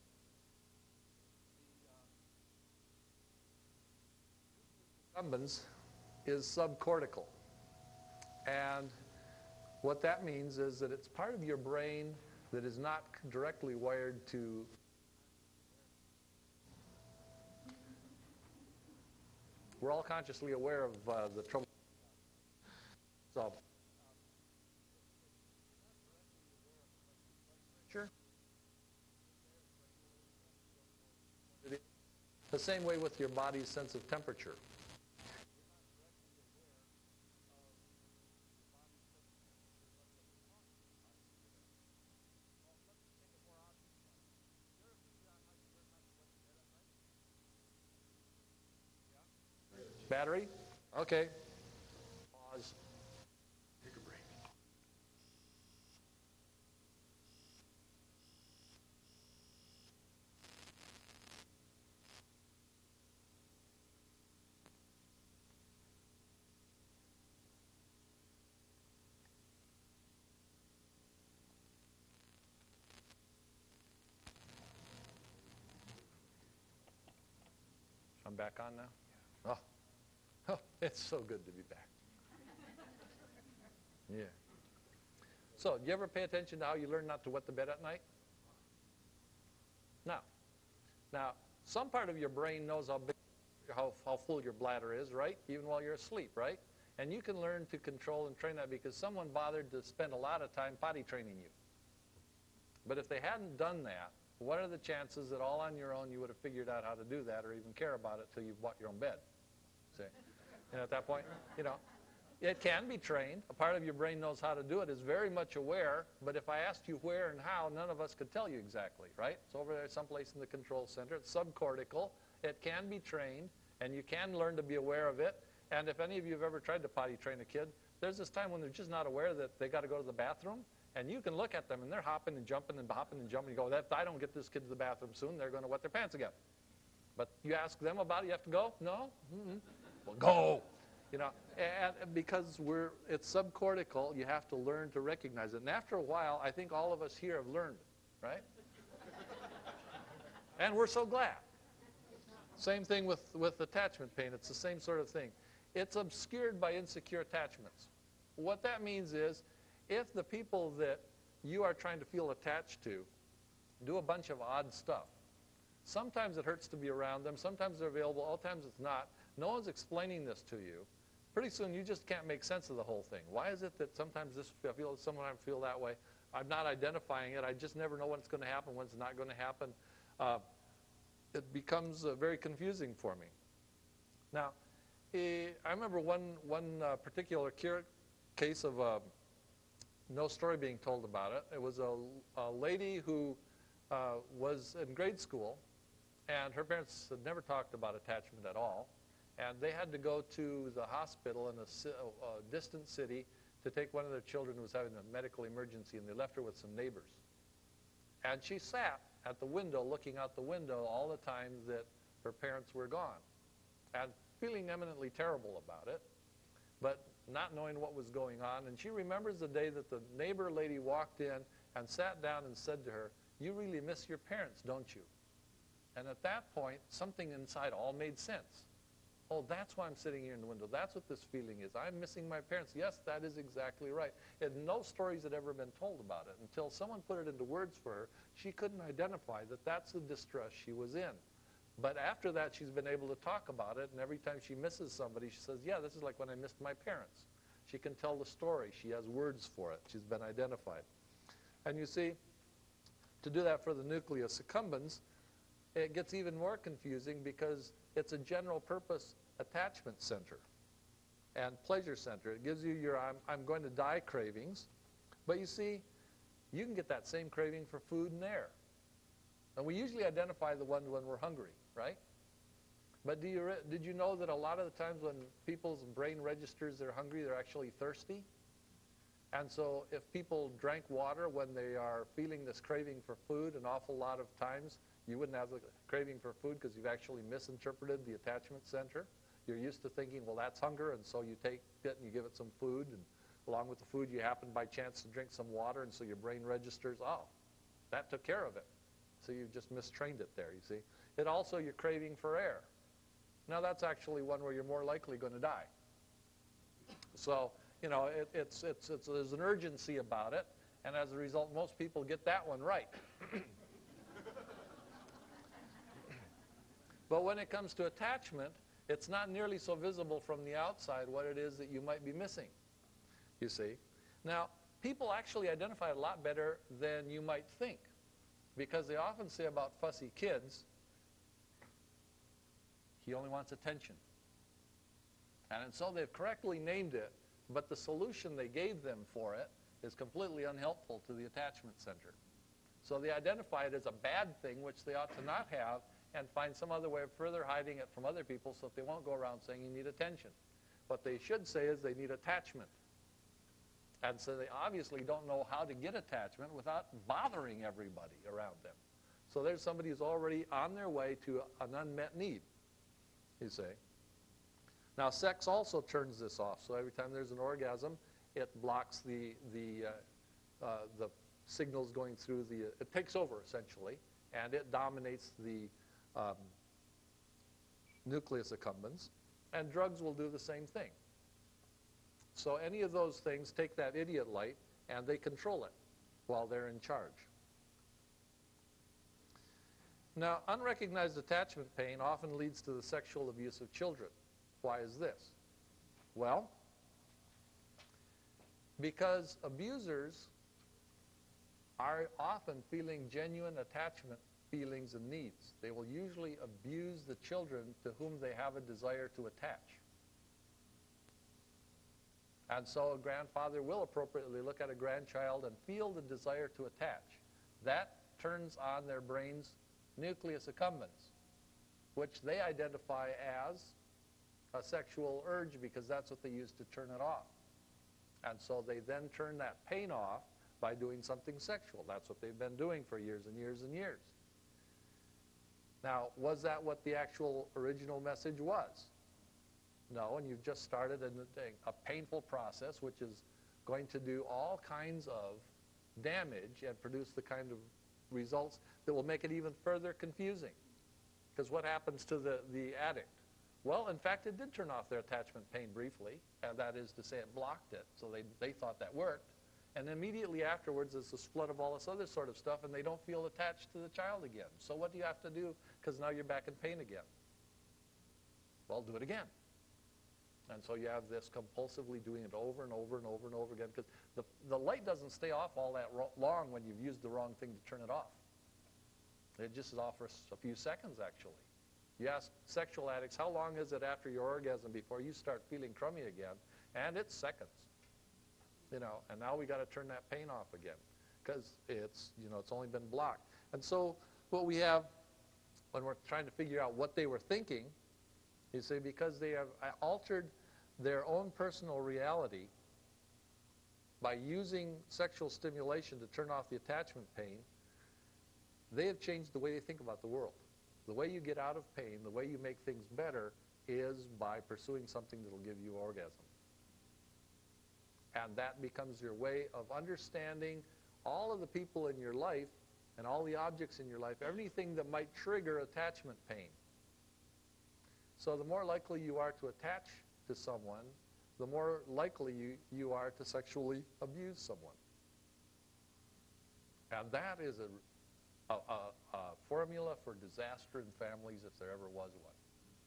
accumbens is subcortical. And what that means is that it's part of your brain that is not directly wired to we're all consciously aware of the trouble. So, sure. The same way with your body's sense of temperature. Battery? Okay. Pause. Take a break. I'm back on now? Oh. Oh, it's so good to be back. Yeah. So, do you ever pay attention to how you learn not to wet the bed at night? No. Now, some part of your brain knows how full your bladder is, right? Even while you're asleep, right? And you can learn to control and train that because someone bothered to spend a lot of time potty training you. But if they hadn't done that, what are the chances that all on your own you would have figured out how to do that or even care about it till you bought your own bed? See? And at that point, you know, it can be trained. A part of your brain knows how to do it, is very much aware, but if I asked you where and how, none of us could tell you exactly, right? It's over there someplace in the control center. It's subcortical. It can be trained, and you can learn to be aware of it. And if any of you have ever tried to potty train a kid, there's this time when they're just not aware that they got to go to the bathroom, and you can look at them and they're hopping and jumping and hopping and jumping. You go, if I don't get this kid to the bathroom soon, they're going to wet their pants again. But you ask them about it, you have to go? No? Mm-mm. Well, go. You know, and because it's subcortical, you have to learn to recognize it. And after a while, I think all of us here have learned it, right? And we're so glad. Same thing with attachment pain. It's the same sort of thing. It's obscured by insecure attachments. What that means is, if the people that you are trying to feel attached to do a bunch of odd stuff, sometimes it hurts to be around them, sometimes they're available, all times it's not. No one's explaining this to you. Pretty soon you just can't make sense of the whole thing. Why is it that sometimes I feel that way? I'm not identifying it. I just never know when it's going to happen, when it's not going to happen. It becomes very confusing for me. Now, I remember one particular case of no story being told about it. It was a lady who was in grade school, and her parents had never talked about attachment at all. And they had to go to the hospital in a distant city to take one of their children who was having a medical emergency, and they left her with some neighbors. And she sat at the window, looking out the window all the time that her parents were gone, and feeling eminently terrible about it, but not knowing what was going on. And she remembers the day that the neighbor lady walked in and sat down and said to her, "You really miss your parents, don't you?" And at that point, something inside all made sense. Oh, that's why I'm sitting here in the window. That's what this feeling is. I'm missing my parents. Yes, that is exactly right. And no stories had ever been told about it. Until someone put it into words for her, she couldn't identify that that's the distress she was in. But after that, she's been able to talk about it, and every time she misses somebody, she says, yeah, this is like when I missed my parents. She can tell the story. She has words for it. She's been identified. And you see, to do that for the nucleus accumbens, it gets even more confusing because it's a general purpose attachment center and pleasure center. It gives you your I'm going to die cravings. But you see, you can get that same craving for food and air. And we usually identify the one when we're hungry, right? But did you know that a lot of the times when people's brain registers they're hungry, they're actually thirsty? And so if people drank water when they are feeling this craving for food, an awful lot of times you wouldn't have the craving for food because you've actually misinterpreted the attachment center. You're used to thinking, well, that's hunger, and so you take it and you give it some food, and along with the food you happen by chance to drink some water, and so your brain registers, oh, that took care of it. So you've just mistrained it there, you see. It also, you're craving for air. Now that's actually one where you're more likely going to die. So, you know, there's an urgency about it, and as a result, most people get that one right. But when it comes to attachment, it's not nearly so visible from the outside what it is that you might be missing, you see. Now, people actually identify it a lot better than you might think, because they often say about fussy kids, he only wants attention. And so they've correctly named it, but the solution they gave them for it is completely unhelpful to the attachment center. So they identify it as a bad thing, which they ought to not have, and find some other way of further hiding it from other people so that they won't go around saying you need attention. What they should say is they need attachment. And so they obviously don't know how to get attachment without bothering everybody around them. So there's somebody who's already on their way to an unmet need, you see. Now, sex also turns this off. So every time there's an orgasm, it blocks the signals going through it takes over, essentially, and it dominates the nucleus accumbens, and drugs will do the same thing. So any of those things take that idiot light and they control it while they're in charge. Now, unrecognized attachment pain often leads to the sexual abuse of children. Why is this? Well, because abusers are often feeling genuine attachment feelings and needs. They will usually abuse the children to whom they have a desire to attach. And so a grandfather will appropriately look at a grandchild and feel the desire to attach. That turns on their brain's nucleus accumbens, which they identify as a sexual urge because that's what they use to turn it off. And so they then turn that pain off by doing something sexual. That's what they've been doing for years and years and years. Now, was that what the actual original message was? No, and you've just started a painful process which is going to do all kinds of damage and produce the kind of results that will make it even further confusing. Because what happens to the addict? Well, in fact, it did turn off their attachment pain briefly, and that is to say it blocked it, so they thought that worked. And immediately afterwards, there's this flood of all this other sort of stuff, and they don't feel attached to the child again. So what do you have to do? Because now you're back in pain again. Well, do it again. And so you have this compulsively doing it over and over and over and over again, because the light doesn't stay off all that long when you've used the wrong thing to turn it off. It just is off for a few seconds, actually. You ask sexual addicts, how long is it after your orgasm before you start feeling crummy again? And it's seconds. You know, and now we got to turn that pain off again because it's, you know, it's only been blocked. And so what we have when we're trying to figure out what they were thinking, you say, because they have altered their own personal reality by using sexual stimulation to turn off the attachment pain, they have changed the way they think about the world. The way you get out of pain, the way you make things better is by pursuing something that will give you orgasm. And that becomes your way of understanding all of the people in your life and all the objects in your life, everything that might trigger attachment pain. So the more likely you are to attach to someone, the more likely you are to sexually abuse someone. And that is a formula for disaster in families if there ever was one.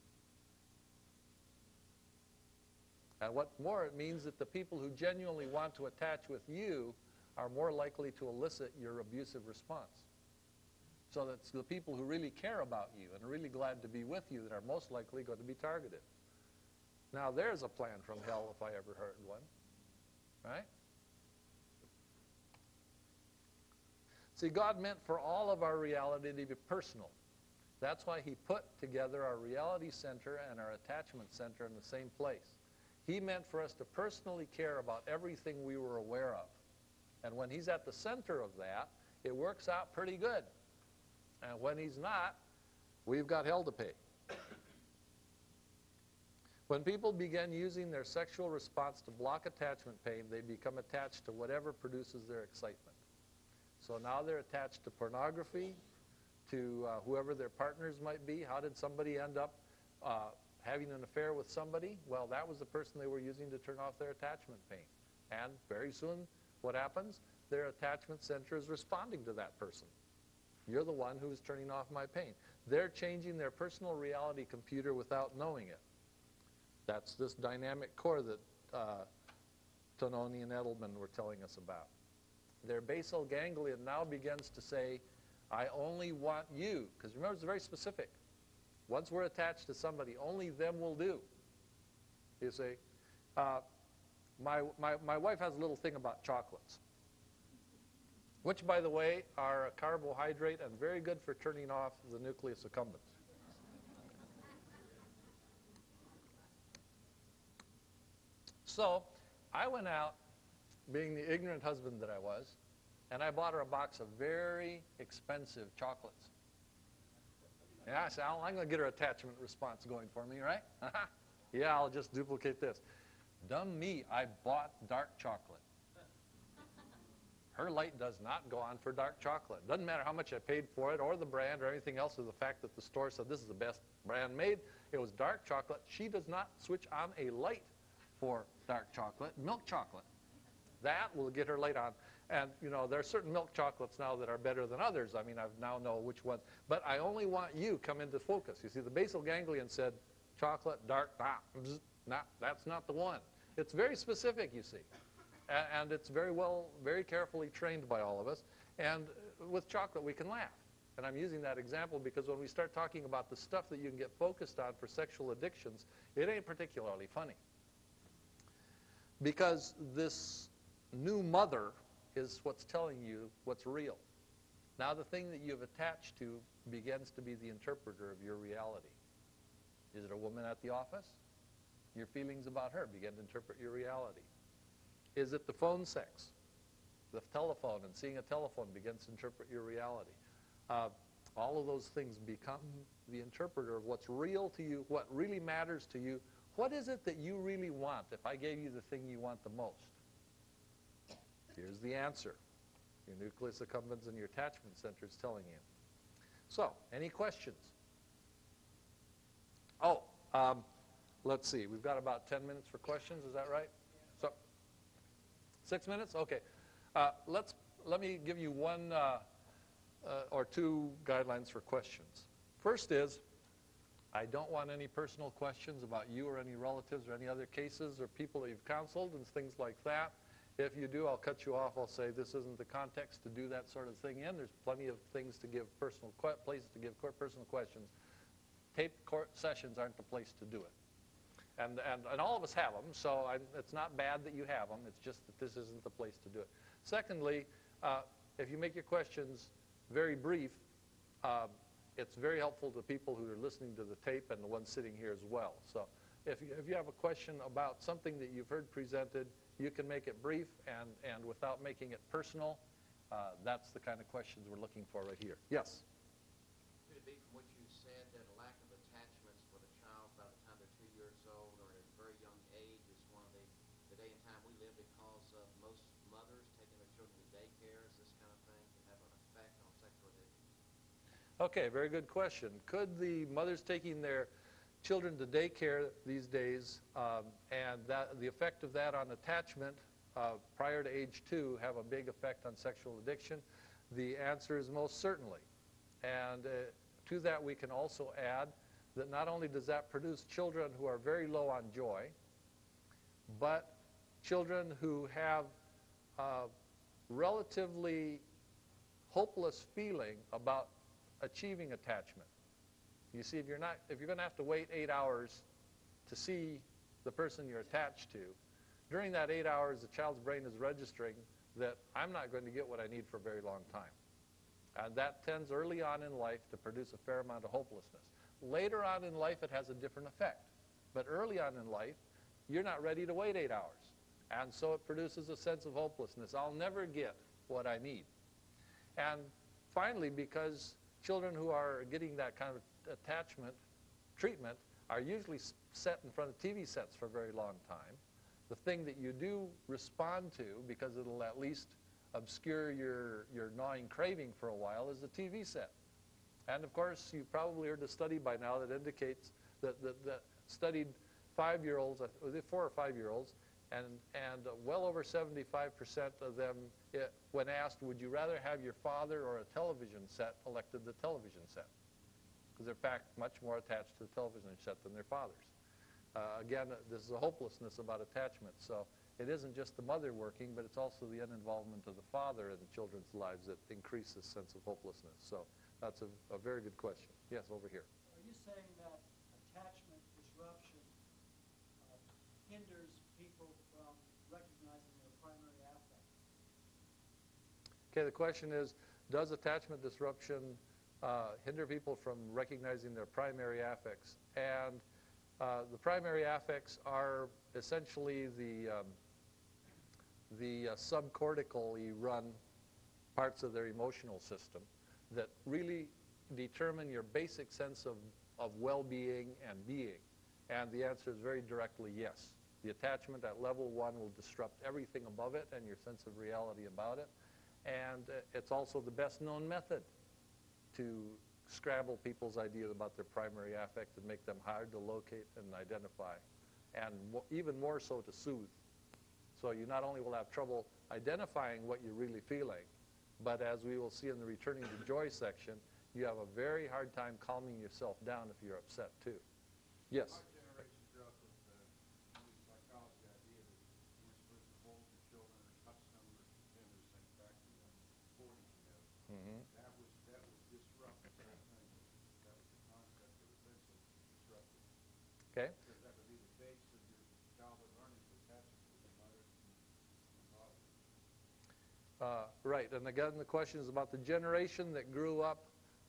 And what more, it means that the people who genuinely want to attach with you are more likely to elicit your abusive response. So that's the people who really care about you and are really glad to be with you that are most likely going to be targeted. Now there's a plan from hell if I ever heard one, right? See, God meant for all of our reality to be personal. That's why he put together our reality center and our attachment center in the same place. He meant for us to personally care about everything we were aware of. And when he's at the center of that, it works out pretty good. And when he's not, we've got hell to pay. When people begin using their sexual response to block attachment pain, they become attached to whatever produces their excitement. So now they're attached to pornography, to whoever their partners might be. How did somebody end up having an affair with somebody? Well, that was the person they were using to turn off their attachment pain. And very soon, what happens? Their attachment center is responding to that person. You're the one who's turning off my pain. They're changing their personal reality computer without knowing it. That's this dynamic core that Tononi and Edelman were telling us about. Their basal ganglion now begins to say, I only want you. Because remember, it's very specific. Once we're attached to somebody, only them will do. You see, my wife has a little thing about chocolates, which, by the way, are a carbohydrate and very good for turning off the nucleus accumbens. So I went out, being the ignorant husband that I was, and I bought her a box of very expensive chocolates. Yeah, I said, I'm going to get her attachment response going for me, right? Yeah, I'll just duplicate this. Dumb me, I bought dark chocolate. Her light does not go on for dark chocolate. Doesn't matter how much I paid for it or the brand or anything else, or the fact that the store said this is the best brand made. It was dark chocolate. She does not switch on a light for dark chocolate, milk chocolate. That will get her light on. And, you know, there are certain milk chocolates now that are better than others. I mean, I now know which ones. But I only want you come into focus. You see, the basal ganglion said chocolate, dark, that's not the one. It's very specific, you see. And it's very carefully trained by all of us. And with chocolate, we can laugh. And I'm using that example because when we start talking about the stuff that you can get focused on for sexual addictions, it ain't particularly funny. Because this new mother is what's telling you what's real. Now the thing that you've attached to begins to be the interpreter of your reality. Is it a woman at the office? Your feelings about her begin to interpret your reality. Is it the phone sex? The telephone and seeing a telephone begins to interpret your reality. All of those things become the interpreter of what's real to you, what really matters to you. What is it that you really want if I gave you the thing you want the most? Here's the answer. Your nucleus accumbens and your attachment center is telling you. So, any questions? Oh, let's see. We've got about 10 minutes for questions. Is that right? So, 6 minutes? Okay. Let me give you one or two guidelines for questions. First is, I don't want any personal questions about you or any relatives or any other cases or people that you've counseled and things like that. If you do, I'll cut you off. I'll say this isn't the context to do that sort of thing in. There's plenty of things to give places to give personal questions. Taped court sessions aren't the place to do it. And all of us have them, so it's not bad that you have them. It's just that this isn't the place to do it. Secondly, if you make your questions very brief, it's very helpful to people who are listening to the tape and the ones sitting here as well. So if you have a question about something that you've heard presented, you can make it brief and without making it personal. That's the kind of questions we're looking for right here. Yes? Could it be from what you said that a lack of attachments for the child by the time they're 2 years old or at a very young age is one of the day and time we live because of most mothers taking their children to daycares, this kind of thing, can have an effect on sexual addiction? Okay, very good question. Could the mothers taking their children to daycare these days and the effect of that on attachment prior to age 2 have a big effect on sexual addiction? The answer is most certainly. And to that we can also add that not only does that produce children who are very low on joy, but children who have relatively hopeless feeling about achieving attachment. You see, if you're going to have to wait 8 hours to see the person you're attached to, during that 8 hours, the child's brain is registering that I'm not going to get what I need for a very long time. And that tends early on in life to produce a fair amount of hopelessness. Later on in life, it has a different effect. But early on in life, you're not ready to wait 8 hours. And so it produces a sense of hopelessness. I'll never get what I need. And finally, because children who are getting that kind of attachment treatment are usually set in front of TV sets for a very long time, the thing that you do respond to, because it'll at least obscure your gnawing craving for a while, is the TV set. And of course, you probably heard a study by now that indicates that studied 5-year-olds, 4 or 5-year-olds, and well over 75% of them, when asked, would you rather have your father or a television set, elected the television set. Because they're, in fact, much more attached to the television set than their fathers. Again, this is a hopelessness about attachment. So it isn't just the mother working, but it's also the uninvolvement of the father in the children's lives that increases sense of hopelessness. So that's a very good question. Yes, over here. Are you saying that attachment disruption hinders people from recognizing their primary affect? Okay, the question is, does attachment disruption hinder people from recognizing their primary affects? And the primary affects are essentially the subcortically run parts of their emotional system that really determine your basic sense of well-being and being. And the answer is very directly yes. The attachment at level 1 will disrupt everything above it and your sense of reality about it. And it's also the best known method to scramble people's ideas about their primary affect and make them hard to locate and identify, and even more so to soothe. So you not only will have trouble identifying what you're really feeling, but as we will see in the returning to joy section, you have a very hard time calming yourself down if you're upset too. Yes? Our generation grew up with the psychology idea that you're supposed to hold your children or touch them or send those things back to them before you can have. Mm-hmm. That was disruptive. That was the concept that was then so disruptive. Okay. Because that would be the base of your childhood learning to attachment to the mother and father. Right, and again, the question is about the generation that grew up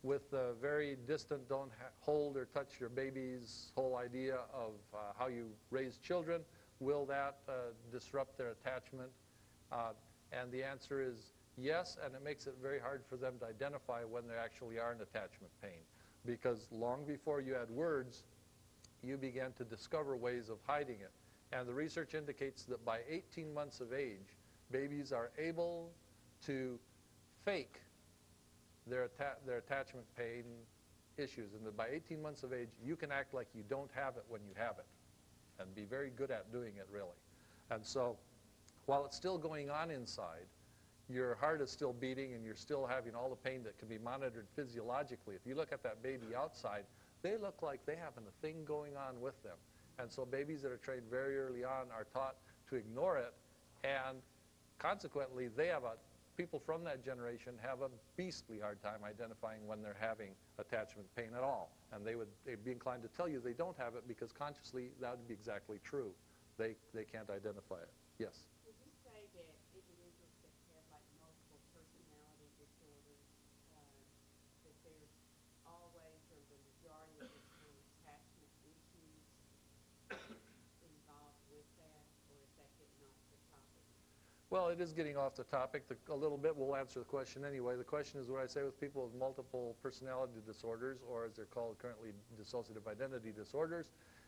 with the very distant don't hold or touch your baby's whole idea of how you raise children, will that disrupt their attachment? And the answer is yes, and it makes it very hard for them to identify when they actually are in attachment pain. Because long before you had words, you began to discover ways of hiding it. And the research indicates that by 18 months of age, babies are able to fake their attachment pain issues. And that by 18 months of age, you can act like you don't have it when you have it, and be very good at doing it, really. And so while it's still going on inside, your heart is still beating and you're still having all the pain that can be monitored physiologically. If you look at that baby outside, they look like they have a thing going on with them. And so babies that are trained very early on are taught to ignore it, and consequently, people from that generation have a beastly hard time identifying when they're having attachment pain at all. And they'd be inclined to tell you they don't have it because consciously that would be exactly true. They can't identify it. Yes? Would you say that individuals that have like multiple personality disorders, that there's always or the majority of the time attachment issues involved with that, or is that getting off the topic? Well, it is getting off the topic a little bit. We'll answer the question anyway. The question is what I say with people with multiple personality disorders, or as they're called currently, dissociative identity disorders.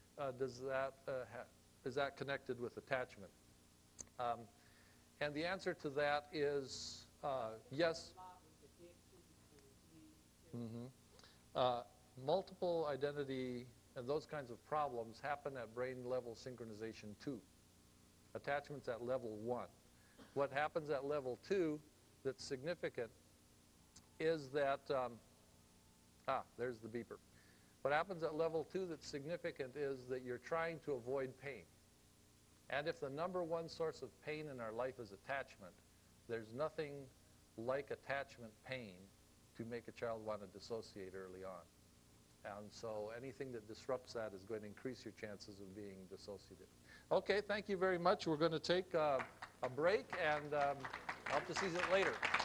Is that connected with attachment? And the answer to that is yes. A lot with addiction and abuse. Multiple identity and those kinds of problems happen at brain level synchronization 2. Attachment's at level 1. What happens at level 2 that's significant is that, there's the beeper. What happens at level 2 that's significant is that you're trying to avoid pain. And if the number one source of pain in our life is attachment, there's nothing like attachment pain to make a child want to dissociate early on. And so anything that disrupts that is going to increase your chances of being dissociative. Okay, thank you very much. We're going to take a break, and I'll have to see you later.